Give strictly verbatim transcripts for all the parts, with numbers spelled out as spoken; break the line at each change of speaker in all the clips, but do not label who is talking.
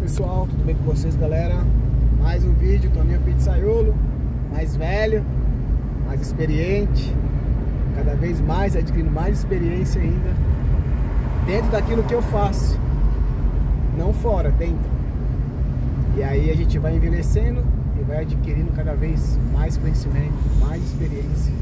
pessoal, tudo bem com vocês, galera? Mais um vídeo, Toninho Pizzaiolo, mais velho, mais experiente, cada vez mais adquirindo mais experiência ainda dentro daquilo que eu faço, não fora, dentro. E aí a gente vai envelhecendo e vai adquirindo cada vez mais conhecimento, mais experiência.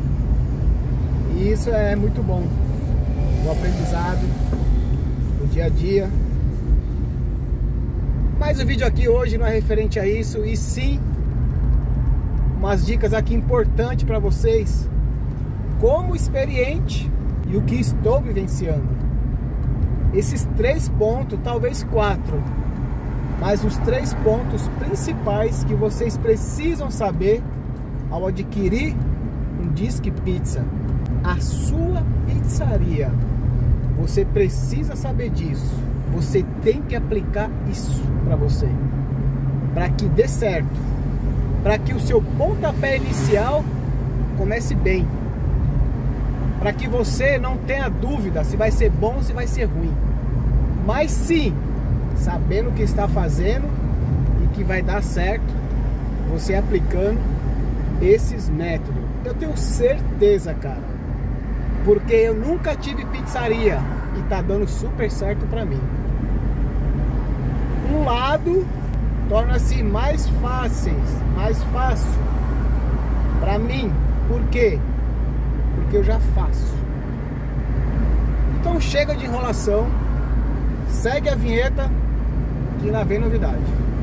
E isso é muito bom, o aprendizado, o dia a dia. Mas o vídeo aqui hoje não é referente a isso, e sim umas dicas aqui importantes para vocês, como experiente e o que estou vivenciando. Esses três pontos, talvez quatro, mas os três pontos principais que vocês precisam saber ao adquirir um Disque Pizza, a sua pizzaria. Você precisa saber disso. Você tem que aplicar isso para você, para que dê certo, para que o seu pontapé inicial comece bem, para que você não tenha dúvida se vai ser bom ou se vai ser ruim, mas sim, sabendo o que está fazendo e que vai dar certo, você aplicando esses métodos. Eu tenho certeza, cara, porque eu nunca tive pizzaria e tá dando super certo para mim. Um lado torna-se mais fáceis, mais fácil para mim. Por quê? Porque eu já faço. Então chega de enrolação, segue a vinheta que lá vem novidade.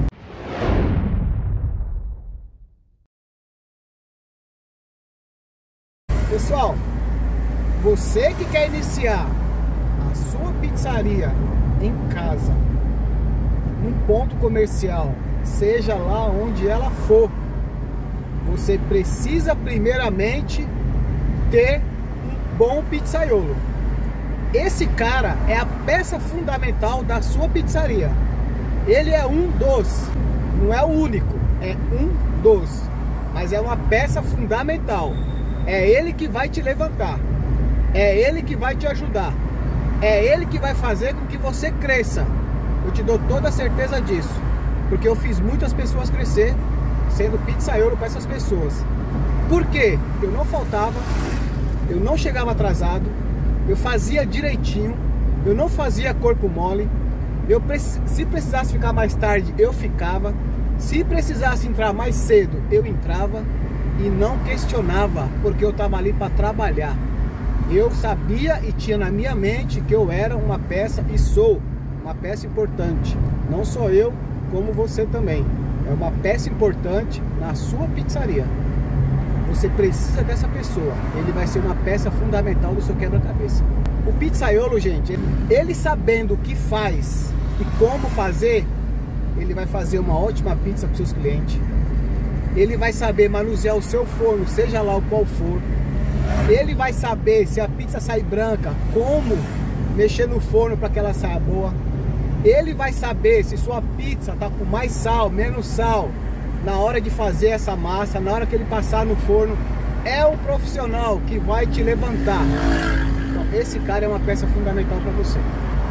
Pessoal, você que quer iniciar a sua pizzaria em casa, um ponto comercial, seja lá onde ela for, você precisa primeiramente ter um bom pizzaiolo. Esse cara é a peça fundamental da sua pizzaria. Ele é um dos, não é o único, é um dos, mas é uma peça fundamental. É ele que vai te levantar, é ele que vai te ajudar, é ele que vai fazer com que você cresça. Eu te dou toda a certeza disso, porque eu fiz muitas pessoas crescer sendo pizzaiolo para essas pessoas. Por quê? Eu não faltava, eu não chegava atrasado, eu fazia direitinho, eu não fazia corpo mole. Eu, se precisasse ficar mais tarde, eu ficava. Se precisasse entrar mais cedo, eu entrava e não questionava, porque eu estava ali para trabalhar. Eu sabia e tinha na minha mente que eu era uma peça, e sou uma peça importante. Não só eu, como você também. É uma peça importante na sua pizzaria. Você precisa dessa pessoa. Ele vai ser uma peça fundamental do seu quebra-cabeça. O pizzaiolo, gente, ele, ele sabendo o que faz e como fazer, ele vai fazer uma ótima pizza para os seus clientes. Ele vai saber manusear o seu forno, seja lá o qual for. Ele vai saber se a pizza sai branca, como mexer no forno para que ela saia boa. Ele vai saber se sua pizza tá com mais sal, menos sal, na hora de fazer essa massa, na hora que ele passar no forno. É o profissional que vai te levantar. Então esse cara é uma peça fundamental para você.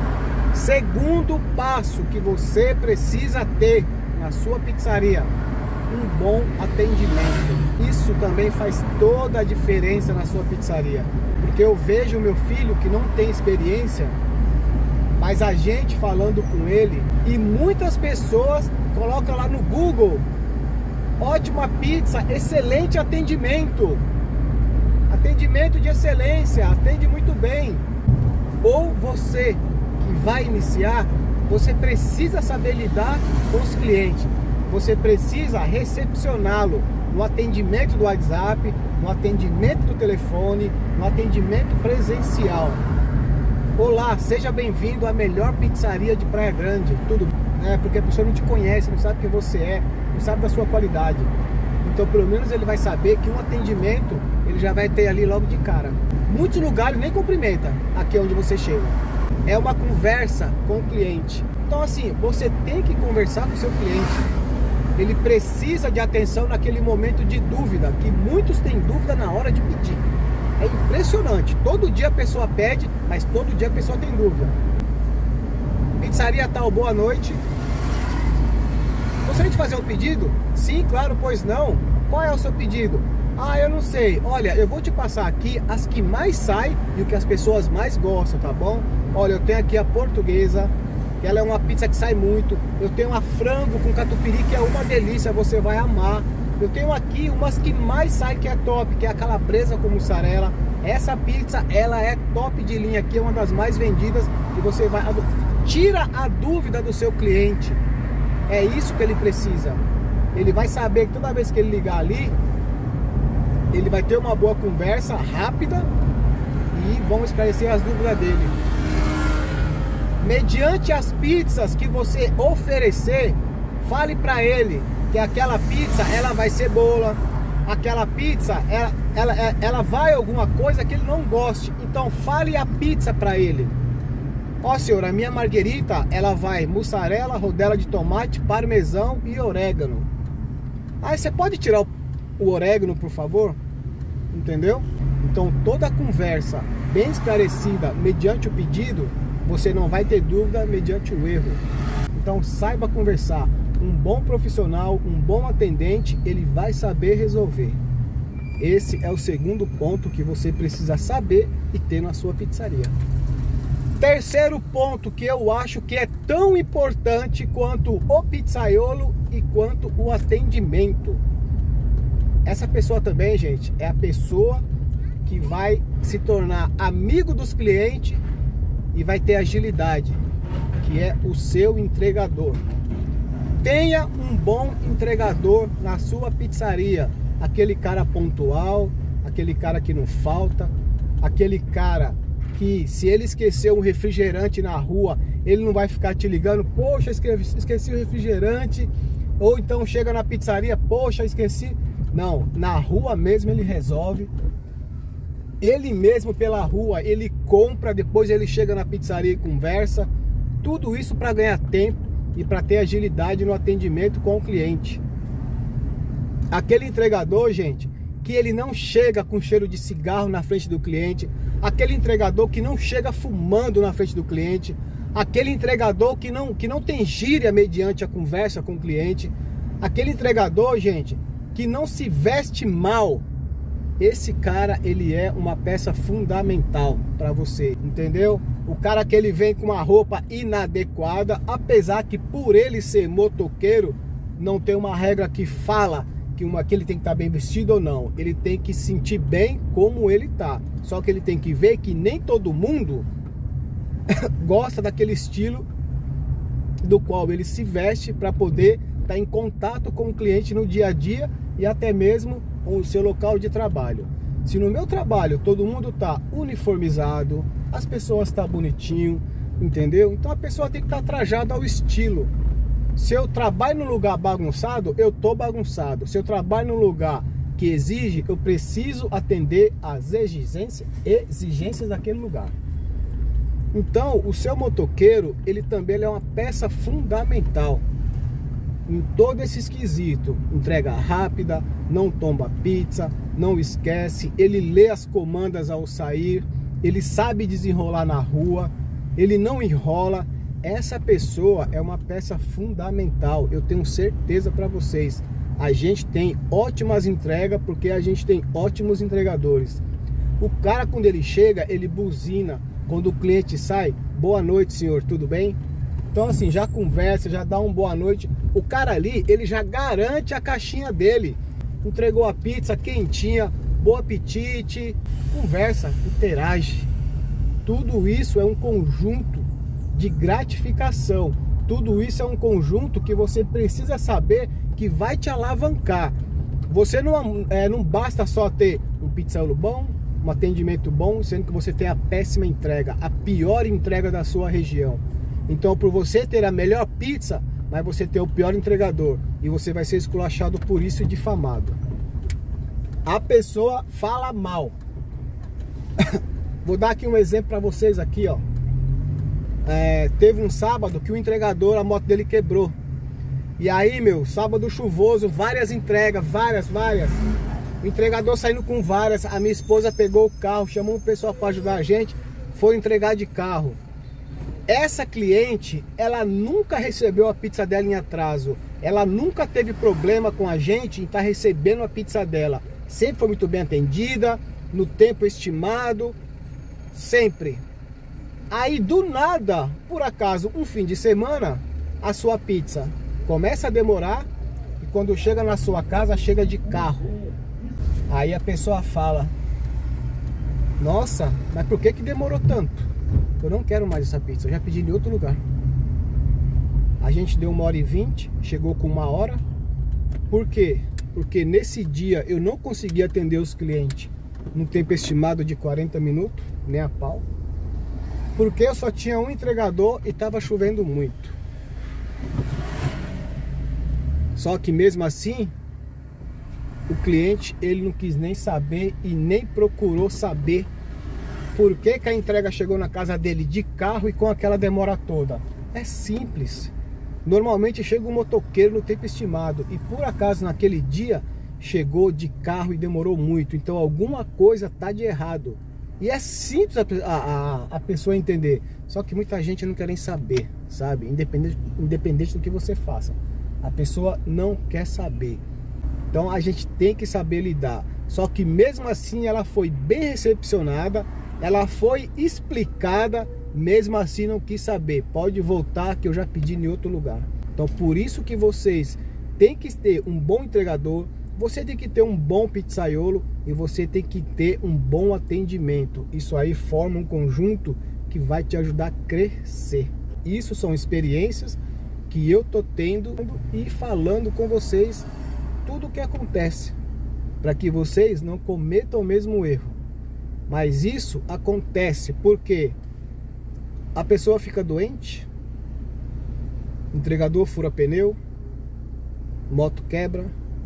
Segundo passo que você precisa ter na sua pizzaria: um bom atendimento. Isso também faz toda a diferença na sua pizzaria, porque eu vejo o meu filho que não tem experiência, mas a gente falando com ele, e muitas pessoas colocam lá no Google: ótima pizza, excelente atendimento, atendimento de excelência, atende muito bem. Ou você que vai iniciar, você precisa saber lidar com os clientes. Você precisa recepcioná-lo no atendimento do WhatsApp, no atendimento do telefone, no atendimento presencial. Olá, seja bem-vindo à melhor pizzaria de Praia Grande. Tudo, né? Porque a pessoa não te conhece, não sabe quem você é, não sabe da sua qualidade. Então, pelo menos ele vai saber que um atendimento ele já vai ter ali logo de cara. Muitos lugares nem cumprimenta aqui onde você chega. É uma conversa com o cliente. Então, assim, você tem que conversar com o seu cliente. Ele precisa de atenção naquele momento de dúvida, que muitos têm dúvida na hora de pedir. É impressionante. Todo dia a pessoa pede, mas todo dia a pessoa tem dúvida. Pizzaria tal, boa noite. gostaria de fazer um pedido? Sim, claro, pois não. Qual é o seu pedido? Ah, eu não sei. Olha, eu vou te passar aqui as que mais saem e o que as pessoas mais gostam, tá bom? Olha, eu tenho aqui a portuguesa, que ela é uma pizza que sai muito. Eu tenho a frango com catupiry, que é uma delícia, você vai amar. Eu tenho aqui umas que mais saem, que é top, que é a calabresa com mussarela. Essa pizza, ela é top de linha aqui, é uma das mais vendidas e você vai... Tira a dúvida do seu cliente. É isso que ele precisa. Ele vai saber que toda vez que ele ligar ali, ele vai ter uma boa conversa rápida e vão esclarecer as dúvidas dele. Mediante as pizzas que você oferecer, fale para ele que aquela pizza ela vai cebola, aquela pizza ela, ela, ela vai alguma coisa que ele não goste. Então fale a pizza para ele. Ó, senhor, a minha marguerita ela vai mussarela, rodela de tomate, parmesão e orégano. Aí você pode tirar o o orégano, por favor? Entendeu? Então toda a conversa bem esclarecida mediante o pedido, você não vai ter dúvida mediante o erro. Então saiba conversar. Um bom profissional, um bom atendente, ele vai saber resolver. Esse é o segundo ponto que você precisa saber e ter na sua pizzaria. Terceiro ponto que eu acho que é tão importante quanto o pizzaiolo e quanto o atendimento. Essa pessoa também, gente, é a pessoa que vai se tornar amigo dos clientes e vai ter agilidade, que é o seu entregador. Tenha um bom entregador na sua pizzaria. Aquele cara pontual, aquele cara que não falta, aquele cara que se ele esquecer um refrigerante na rua, ele não vai ficar te ligando, poxa, esqueci, esqueci o refrigerante. Ou então chega na pizzaria, poxa, esqueci. Não, na rua mesmo ele resolve. Ele mesmo pela rua, ele compra, depois ele chega na pizzaria e conversa. Tudo isso para ganhar tempo e para ter agilidade no atendimento com o cliente. Aquele entregador, gente, que ele não chega com cheiro de cigarro na frente do cliente. Aquele entregador que não chega fumando na frente do cliente. Aquele entregador que não, que não tem gíria mediante a conversa com o cliente. Aquele entregador, gente, que não se veste mal. Esse cara, ele é uma peça fundamental para você, entendeu? O cara que ele vem com uma roupa inadequada, apesar que por ele ser motoqueiro, não tem uma regra que fala que, uma, que ele tem que estar bem vestido ou não. Ele tem que se sentir bem como ele tá. Só que ele tem que ver que nem todo mundo gosta daquele estilo do qual ele se veste para poder estar em contato com o cliente no dia a dia e até mesmo o seu local de trabalho. Se no meu trabalho todo mundo tá uniformizado, as pessoas tá bonitinho, entendeu? Então a pessoa tem que estar trajada ao estilo. Se eu trabalho num lugar bagunçado, eu tô bagunçado. Se eu trabalho num lugar que exige, eu preciso atender às exigências, exigências daquele lugar. Então o seu motoqueiro, ele também é uma peça fundamental em todo esse esquisito. Entrega rápida, não tomba pizza, não esquece, ele lê as comandas ao sair, ele sabe desenrolar na rua, ele não enrola. Essa pessoa é uma peça fundamental, eu tenho certeza para vocês. A gente tem ótimas entregas porque a gente tem ótimos entregadores. O cara, quando ele chega, ele buzina. Quando o cliente sai, boa noite, senhor, tudo bem? Então assim, já conversa, já dá um boa noite. O cara ali, ele já garante a caixinha dele. Entregou a pizza quentinha, bom apetite. Conversa, interage. Tudo isso é um conjunto de gratificação. Tudo isso é um conjunto que você precisa saber que vai te alavancar. Você não, é, não basta só ter um pizzaiolo bom, um atendimento bom, sendo que você tem a péssima entrega, a pior entrega da sua região. Então, por você ter a melhor pizza, mas você ter o pior entregador, e você vai ser esculachado por isso e difamado. A pessoa fala mal. Vou dar aqui um exemplo para vocês aqui, ó. É, teve um sábado que o entregador, a moto dele quebrou. E aí, meu, sábado chuvoso, várias entregas, várias, várias. O entregador saindo com várias. A minha esposa pegou o carro, chamou o pessoal para ajudar a gente, foi entregar de carro. essa cliente, ela nunca recebeu a pizza dela em atraso. Ela nunca teve problema com a gente em estar recebendo a pizza dela. Sempre foi muito bem atendida, no tempo estimado, sempre. Aí do nada, por acaso, um fim de semana, a sua pizza começa a demorar e quando chega na sua casa, chega de carro. Aí a pessoa fala: nossa, mas por que que demorou tanto? Eu não quero mais essa pizza, eu já pedi em outro lugar. A gente deu uma hora e vinte, chegou com uma hora. Por quê? Porque nesse dia eu não consegui atender os clientes no tempo estimado de quarenta minutos, nem a pau. Porque eu só tinha um entregador e estava chovendo muito. Só que mesmo assim, o cliente, ele não quis nem saber e nem procurou saber por que que a entrega chegou na casa dele de carro e com aquela demora toda. É simples. Normalmente chega um motoqueiro no tempo estimado e por acaso naquele dia chegou de carro e demorou muito. Então alguma coisa tá de errado. E é simples a, a, a pessoa entender. Só que muita gente não quer nem saber, sabe? Independente, independente do que você faça. A pessoa não quer saber. Então a gente tem que saber lidar. Só que mesmo assim ela foi bem recepcionada. Ela foi explicada, mesmo assim não quis saber. Pode voltar que eu já pedi em outro lugar. Então por isso que vocês têm que ter um bom entregador, você tem que ter um bom pizzaiolo e você tem que ter um bom atendimento. Isso aí forma um conjunto que vai te ajudar a crescer. Isso são experiências que eu tô tendo e falando com vocês tudo o que acontece, para que vocês não cometam o mesmo erro. Mas isso acontece porque a pessoa fica doente, entregador fura pneu, moto quebra,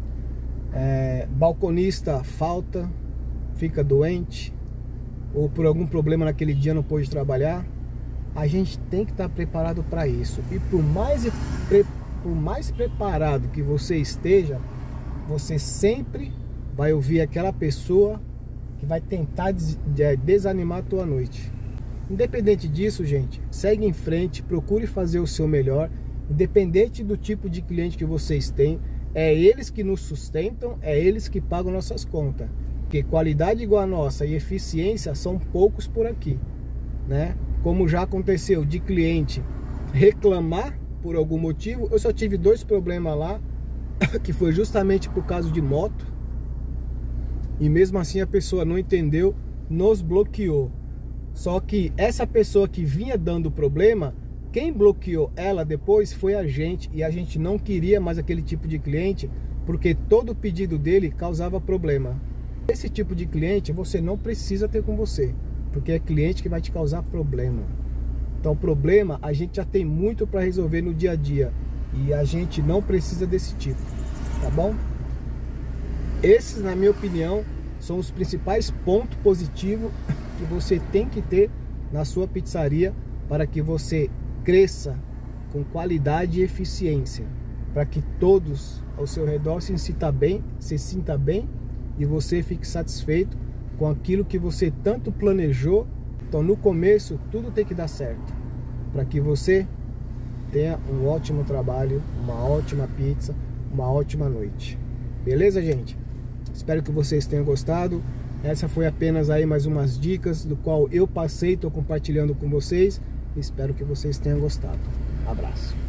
é, balconista falta, fica doente, ou por algum problema naquele dia não pôde trabalhar. A gente tem que estar preparado para isso. E por mais, por mais preparado que você esteja, você sempre vai ouvir aquela pessoa que vai tentar desanimar a tua noite. Independente disso, gente, segue em frente, procure fazer o seu melhor. Independente do tipo de cliente que vocês têm, é eles que nos sustentam, é eles que pagam nossas contas. Porque qualidade igual a nossa e eficiência são poucos por aqui, né? Como já aconteceu de cliente reclamar por algum motivo. Eu só tive dois problemas lá, que foi justamente por causa de moto. E mesmo assim a pessoa não entendeu, nos bloqueou. Só que essa pessoa que vinha dando problema, quem bloqueou ela depois foi a gente. E a gente não queria mais aquele tipo de cliente, porque todo pedido dele causava problema. Esse tipo de cliente você não precisa ter com você, porque é cliente que vai te causar problema. Então problema a gente já tem muito para resolver no dia a dia. E a gente não precisa desse tipo, tá bom? Esses, na minha opinião, são os principais pontos positivos que você tem que ter na sua pizzaria para que você cresça com qualidade e eficiência, para que todos ao seu redor se sinta bem, se sinta bem e você fique satisfeito com aquilo que você tanto planejou. Então no começo tudo tem que dar certo para que você tenha um ótimo trabalho, uma ótima pizza, uma ótima noite. Beleza, gente? Espero que vocês tenham gostado. Essa foi apenas aí mais umas dicas do qual eu passei, estou compartilhando com vocês. Espero que vocês tenham gostado. Abraço.